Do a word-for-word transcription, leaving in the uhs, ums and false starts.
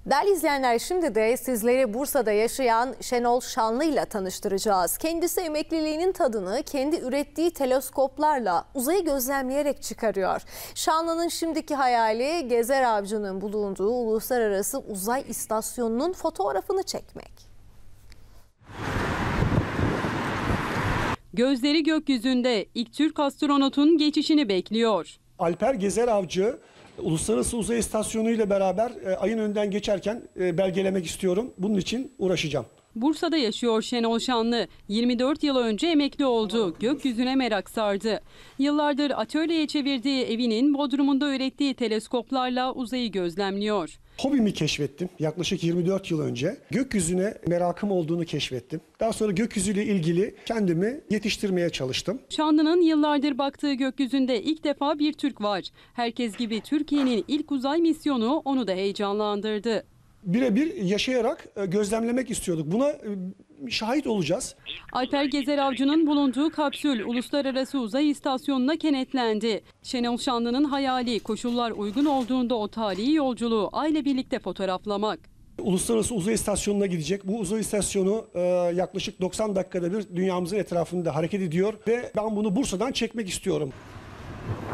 Değerli izleyenler, şimdi de sizleri Bursa'da yaşayan Şenol Şanlı ile tanıştıracağız. Kendisi emekliliğinin tadını kendi ürettiği teleskoplarla uzayı gözlemleyerek çıkarıyor. Şanlı'nın şimdiki hayali Gezer Avcı'nın bulunduğu Uluslararası Uzay İstasyonu'nun fotoğrafını çekmek. Gözleri gökyüzünde, ilk Türk astronotun geçişini bekliyor. Alper Gezer Avcı Uluslararası Uzay İstasyonu ile beraber e, ayın önden geçerken e, belgelemek istiyorum. Bunun için uğraşacağım. Bursa'da yaşıyor Şenol Şanlı. yirmi dört yıl önce emekli oldu. Gökyüzüne merak sardı. Yıllardır atölyeye çevirdiği evinin bodrumunda ürettiği teleskoplarla uzayı gözlemliyor. Hobimi keşfettim yaklaşık yirmi dört yıl önce. Gökyüzüne merakım olduğunu keşfettim. Daha sonra gökyüzüyle ilgili kendimi yetiştirmeye çalıştım. Şanlı'nın yıllardır baktığı gökyüzünde ilk defa bir Türk var. Herkes gibi Türkiye'nin ilk uzay misyonu onu da heyecanlandırdı. Birebir yaşayarak gözlemlemek istiyorduk. Buna şahit olacağız. Alper Gezer Avcı'nın bulunduğu kapsül Uluslararası Uzay İstasyonu'na kenetlendi. Şenol Şanlı'nın hayali koşullar uygun olduğunda o tarihi yolculuğu ayla birlikte fotoğraflamak. Uluslararası Uzay İstasyonu'na gidecek. Bu uzay istasyonu e, yaklaşık doksan dakikada bir dünyamızın etrafında hareket ediyor ve ben bunu Bursa'dan çekmek istiyorum.